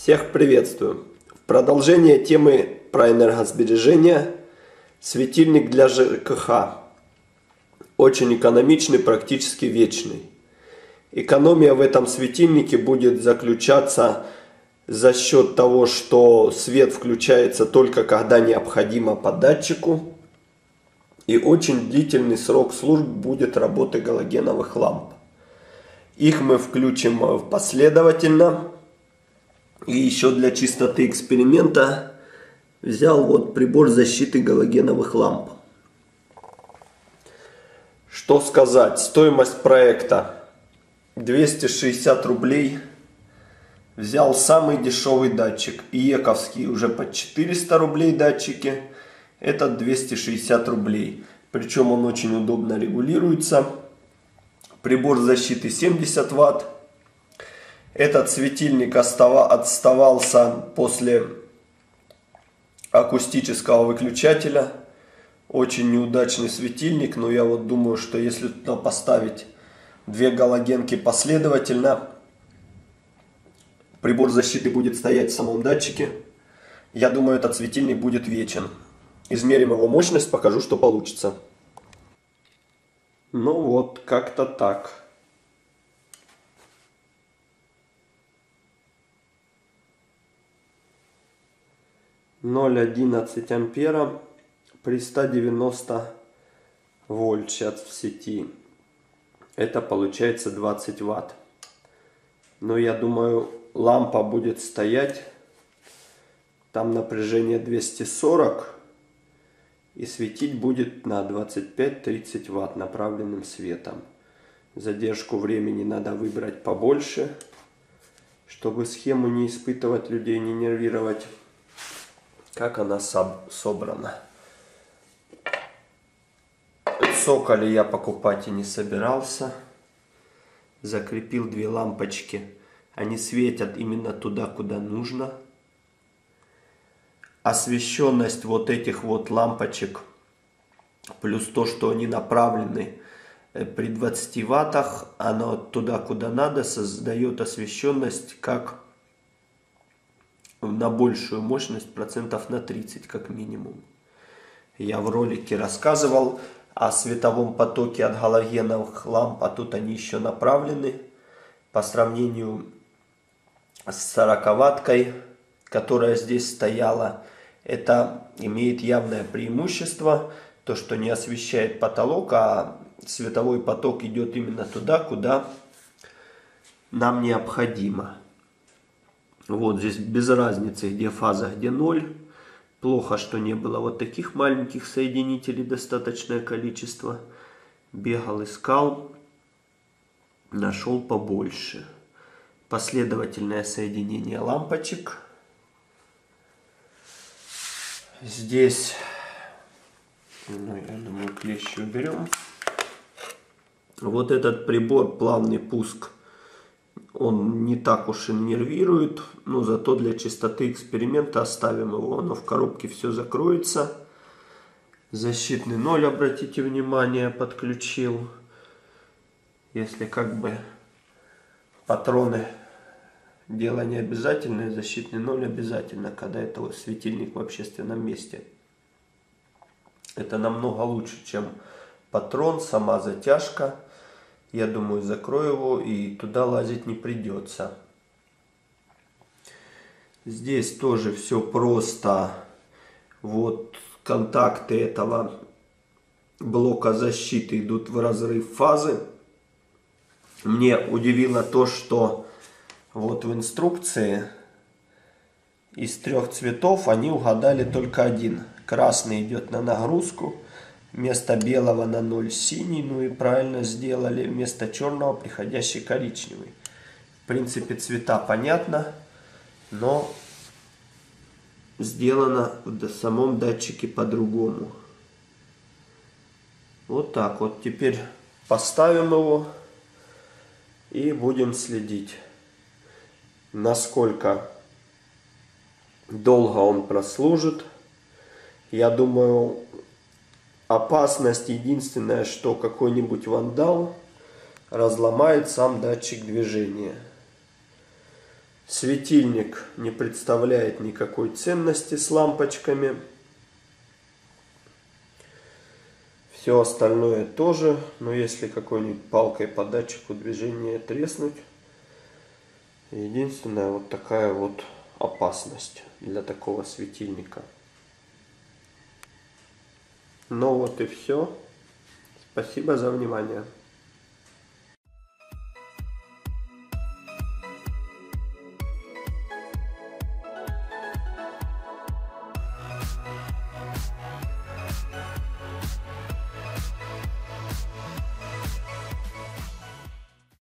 Всех приветствую! В продолжение темы про энергосбережение светильник для ЖКХ. Очень экономичный, практически вечный. Экономия в этом светильнике будет заключаться за счет того, что свет включается только когда необходимо по датчику. И очень длительный срок службы будет работы галогеновых ламп. Их мы включим последовательно. И еще для чистоты эксперимента взял вот прибор защиты галогеновых ламп. Что сказать? Стоимость проекта 260 рублей. Взял самый дешевый датчик. Иековский уже под 400 рублей датчики. Этот 260 рублей. Причем он очень удобно регулируется. Прибор защиты 70 Вт. Этот светильник отставался после акустического выключателя. Очень неудачный светильник, но я вот думаю, что если туда поставить две галогенки последовательно, прибор защиты будет стоять в самом датчике. Я думаю, этот светильник будет вечен. Измерим его мощность, покажу, что получится. Ну вот, как-то так. 0,11 ампера при 190 вольт сейчас в сети. Это получается 20 ватт. Но я думаю, лампа будет стоять. Там напряжение 240. И светить будет на 25-30 ватт направленным светом. Задержку времени надо выбрать побольше, чтобы схему не испытывать людей, не нервировать. Как она собрана. Цоколи я покупать и не собирался. Закрепил две лампочки. Они светят именно туда, куда нужно. Освещенность вот этих вот лампочек, плюс то, что они направлены при 20 ваттах, оно туда, куда надо, создает освещенность как на большую мощность, процентов на 30 как минимум. Я в ролике рассказывал о световом потоке от галогеновых ламп, а тут они еще направлены. По сравнению с 40-ватткой, которая здесь стояла, это имеет явное преимущество, то что не освещает потолок, а световой поток идет именно туда, куда нам необходимо. Вот здесь без разницы, где фаза, где ноль. Плохо, что не было вот таких маленьких соединителей достаточное количество. Бегал, искал, нашел побольше. Последовательное соединение лампочек. Здесь, ну, я думаю, клещи уберем. Вот этот прибор, плавный пуск, он не так уж и нервирует, но зато для чистоты эксперимента оставим его. Оно в коробке все закроется. Защитный 0, обратите внимание, подключил. Если как бы патроны дело не обязательное, защитный 0 обязательно, когда это вот светильник в общественном месте. Это намного лучше, чем патрон, сама затяжка. Я думаю, закрою его и туда лазить не придется. Здесь тоже все просто. Вот контакты этого блока защиты идут в разрыв фазы. Мне удивило то, что вот в инструкции из 3 цветов они угадали только один. Красный идет на нагрузку. Вместо белого на 0 синий, ну и правильно сделали. Вместо черного приходящий коричневый. В принципе, цвета понятно, но сделано в самом датчике по-другому. Вот так вот. Теперь поставим его и будем следить, насколько долго он прослужит. Я думаю, опасность единственная, что какой-нибудь вандал разломает сам датчик движения. Светильник не представляет никакой ценности с лампочками. Все остальное тоже, но если какой-нибудь палкой по датчику движения треснуть, единственная вот такая вот опасность для такого светильника. Ну вот и все. Спасибо за внимание.